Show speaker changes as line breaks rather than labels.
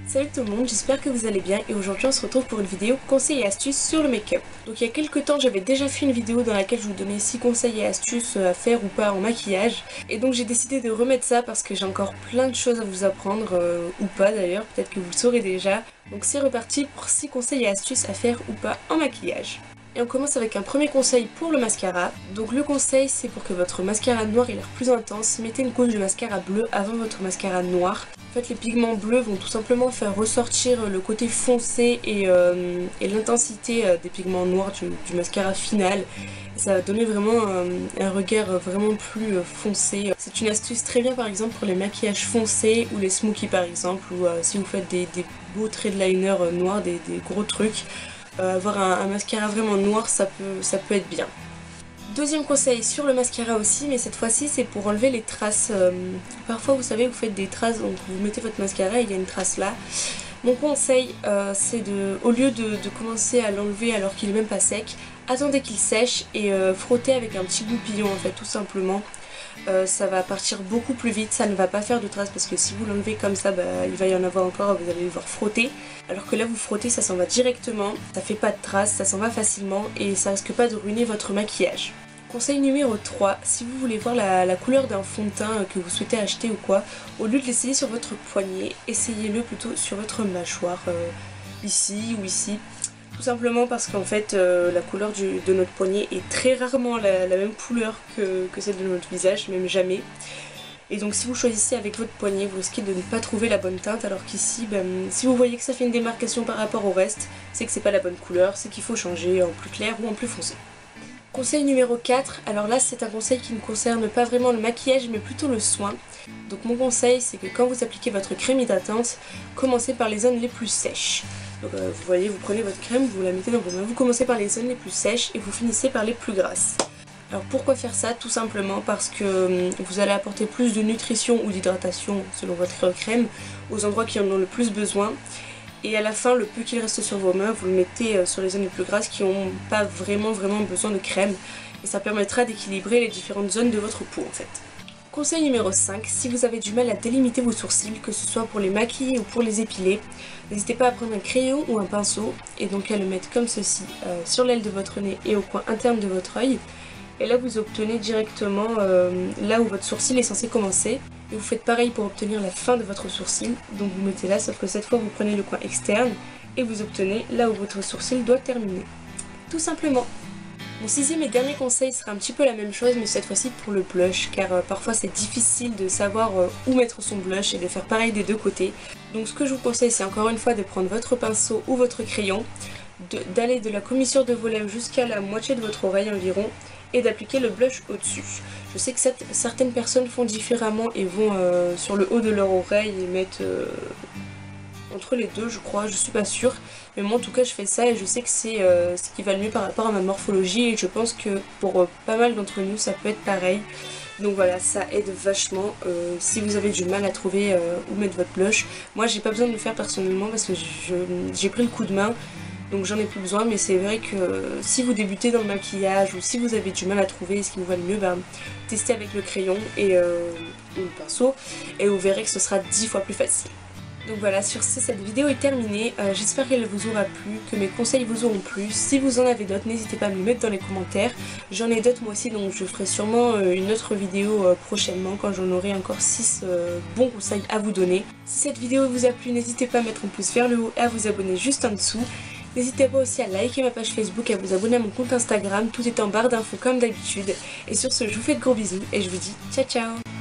Salut tout le monde, j'espère que vous allez bien et aujourd'hui on se retrouve pour une vidéo conseils et astuces sur le make-up. Donc il y a quelques temps j'avais déjà fait une vidéo dans laquelle je vous donnais 6 conseils et astuces à faire ou pas en maquillage. Et donc j'ai décidé de remettre ça parce que j'ai encore plein de choses à vous apprendre, ou pas d'ailleurs, peut-être que vous le saurez déjà. Donc c'est reparti pour 6 conseils et astuces à faire ou pas en maquillage. Et on commence avec un premier conseil pour le mascara. Donc le conseil c'est pour que votre mascara noir ait l'air plus intense, mettez une couche de mascara bleu avant votre mascara noir. En fait les pigments bleus vont tout simplement faire ressortir le côté foncé et l'intensité des pigments noirs du mascara final. Et ça va donner vraiment un regard vraiment plus foncé. C'est une astuce très bien par exemple pour les maquillages foncés ou les smokies par exemple, ou si vous faites des beaux traits de liner noirs, des gros trucs. Avoir un mascara vraiment noir ça peut être bien. Deuxième conseil sur le mascara aussi, mais cette fois-ci c'est pour enlever les traces. Parfois vous savez vous faites des traces, donc vous mettez votre mascara et il y a une trace là. Mon conseil c'est au lieu de commencer à l'enlever alors qu'il est même pas sec, attendez qu'il sèche et frottez avec un petit goupillon en fait tout simplement. Ça va partir beaucoup plus vite, ça ne va pas faire de traces parce que si vous l'enlevez comme ça, il va y en avoir encore, vous allez devoir frotter. Alors que là vous frottez, ça s'en va directement, ça fait pas de traces, ça s'en va facilement et ça risque pas de ruiner votre maquillage. Conseil numéro 3, si vous voulez voir la couleur d'un fond de teint que vous souhaitez acheter ou quoi, au lieu de l'essayer sur votre poignet, essayez-le plutôt sur votre mâchoire, ici ou ici. Tout simplement parce qu'en fait la couleur de notre poignet est très rarement la même couleur que celle de notre visage, même jamais. Et donc si vous choisissez avec votre poignet, vous risquez de ne pas trouver la bonne teinte, alors qu'ici, si vous voyez que ça fait une démarcation par rapport au reste, c'est que c'est pas la bonne couleur, c'est qu'il faut changer en plus clair ou en plus foncé. Conseil numéro 4, alors là c'est un conseil qui ne concerne pas vraiment le maquillage mais plutôt le soin. Donc mon conseil c'est que quand vous appliquez votre crème hydratante, commencez par les zones les plus sèches. Donc vous voyez, vous prenez votre crème, vous la mettez dans vos mains, vous commencez par les zones les plus sèches et vous finissez par les plus grasses. Alors pourquoi faire ça? Tout simplement parce que vous allez apporter plus de nutrition ou d'hydratation selon votre crème aux endroits qui en ont le plus besoin. Et à la fin, le peu qu'il reste sur vos mains, vous le mettez sur les zones les plus grasses qui n'ont pas vraiment besoin de crème. Et ça permettra d'équilibrer les différentes zones de votre peau en fait. Conseil numéro 5, si vous avez du mal à délimiter vos sourcils, que ce soit pour les maquiller ou pour les épiler, n'hésitez pas à prendre un crayon ou un pinceau et donc à le mettre comme ceci sur l'aile de votre nez et au coin interne de votre œil. Et là vous obtenez directement là où votre sourcil est censé commencer. Et vous faites pareil pour obtenir la fin de votre sourcil. Donc vous mettez là, sauf que cette fois vous prenez le coin externe et vous obtenez là où votre sourcil doit terminer. Tout simplement. Mon sixième et dernier conseil sera un petit peu la même chose, mais cette fois-ci pour le blush, car parfois c'est difficile de savoir où mettre son blush et de faire pareil des deux côtés. Donc ce que je vous conseille c'est encore une fois de prendre votre pinceau ou votre crayon, d'aller de la commissure de vos lèvres jusqu'à la moitié de votre oreille environ, et d'appliquer le blush au-dessus. Je sais que certaines personnes font différemment et vont sur le haut de leur oreille et mettent entre les deux je crois, je suis pas sûre. Mais moi en tout cas je fais ça et je sais que c'est ce qui va le mieux par rapport à ma morphologie et je pense que pour pas mal d'entre nous ça peut être pareil. Donc voilà, ça aide vachement si vous avez du mal à trouver où mettre votre blush. Moi j'ai pas besoin de le faire personnellement parce que j'ai pris le coup de main. Donc j'en ai plus besoin, mais c'est vrai que si vous débutez dans le maquillage ou si vous avez du mal à trouver ce qui vous va le mieux, testez avec le crayon et ou le pinceau et vous verrez que ce sera 10 fois plus facile. Donc voilà, sur ce, cette vidéo est terminée. J'espère qu'elle vous aura plu, que mes conseils vous auront plu. Si vous en avez d'autres, n'hésitez pas à me les mettre dans les commentaires. J'en ai d'autres moi aussi, donc je ferai sûrement une autre vidéo prochainement quand j'en aurai encore 6 bons conseils à vous donner. Si cette vidéo vous a plu, n'hésitez pas à mettre un pouce vers le haut et à vous abonner juste en dessous. N'hésitez pas aussi à liker ma page Facebook et à vous abonner à mon compte Instagram, tout est en barre d'infos comme d'habitude. Et sur ce, je vous fais de gros bisous et je vous dis ciao ciao.